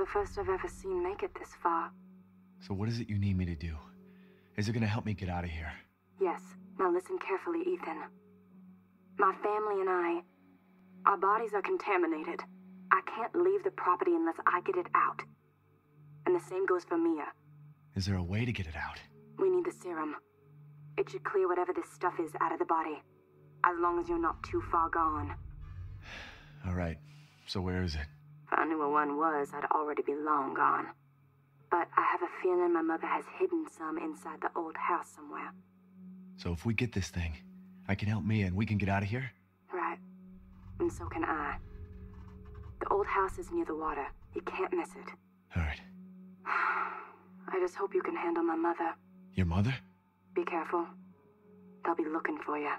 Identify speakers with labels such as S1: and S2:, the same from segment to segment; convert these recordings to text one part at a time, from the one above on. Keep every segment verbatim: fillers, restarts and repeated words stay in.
S1: the first I've ever seen make it this far.
S2: So what is it you need me to do? Is it gonna help me get out of here?
S1: Yes. Now listen carefully, Ethan. My family and I, our bodies are contaminated. I can't leave the property unless I get it out. And the same goes for Mia.
S2: Is there a way to get it out?
S1: We need the serum. It should clear whatever this stuff is out of the body. As long as you're not too far gone.
S2: All right. So where is it?
S1: If I knew where one was, I'd already be long gone. But I have a feeling my mother has hidden some inside the old house somewhere.
S2: So if we get this thing, I can help Mia and we can get out of here?
S1: Right. And so can I. The old house is near the water. You can't miss it.
S2: All right.
S1: I just hope you can handle my mother.
S2: Your mother?
S1: Be careful. They'll be looking for you.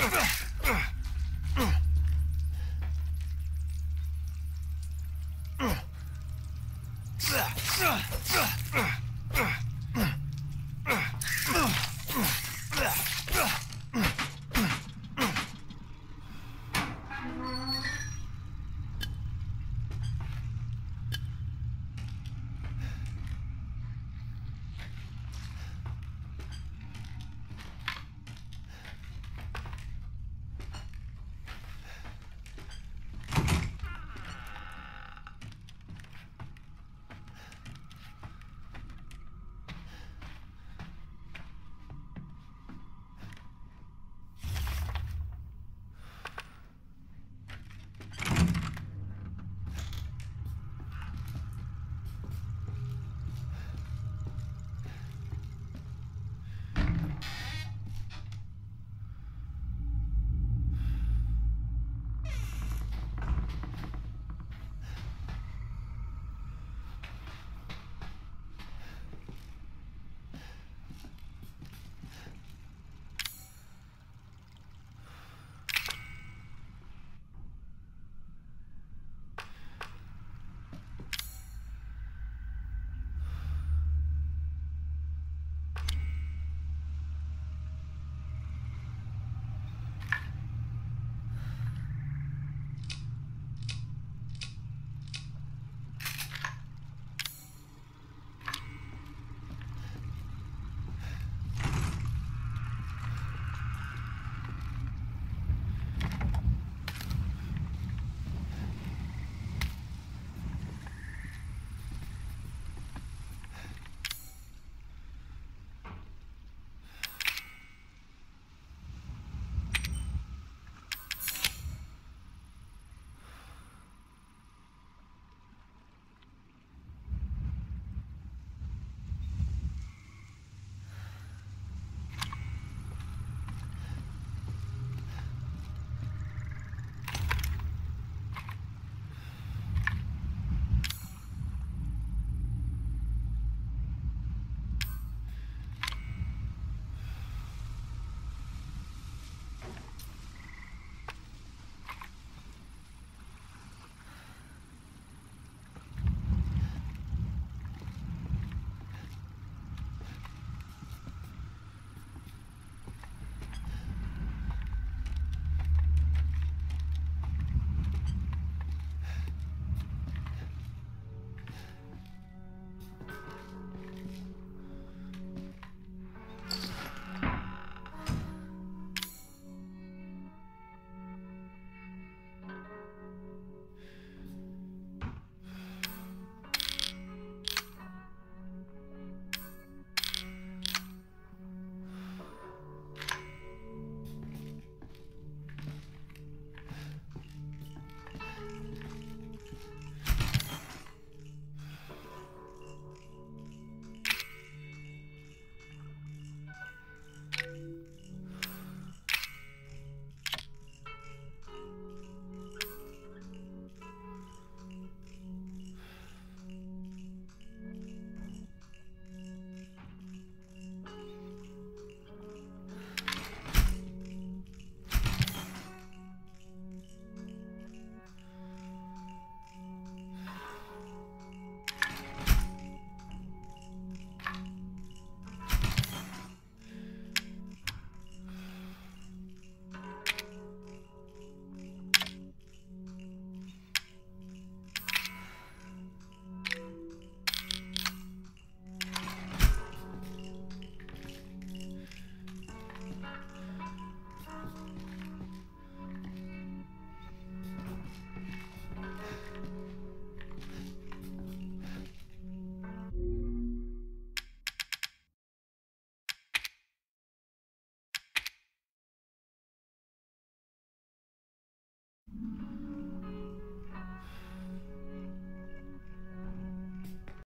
S3: Ugh.